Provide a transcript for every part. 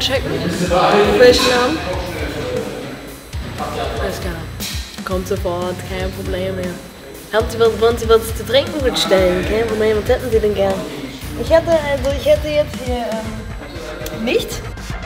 einchecken, welchen Namen. Alles klar. Kommt sofort, kein Problem mehr. Wollen Sie was zu trinken bestellen? Kein Problem, was hätten Sie denn gern? Ich hätte jetzt hier nichts.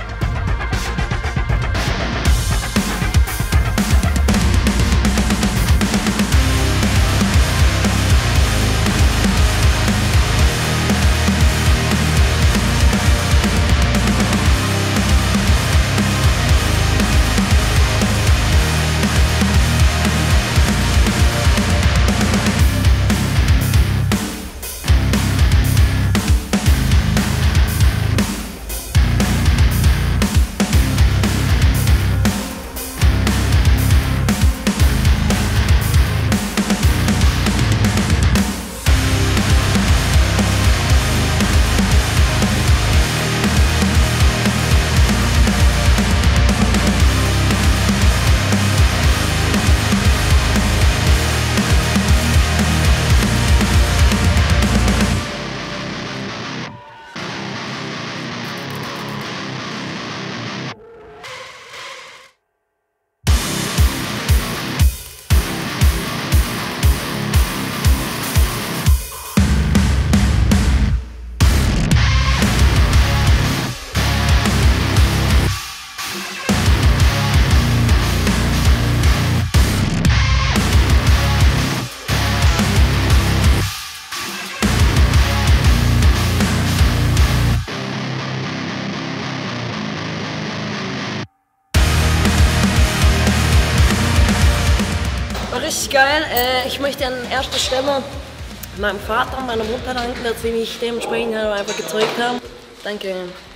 War richtig geil. Ich möchte an erster Stelle meinem Vater und meiner Mutter danken, dass sie mich dementsprechend einfach gezeugt haben. Danke.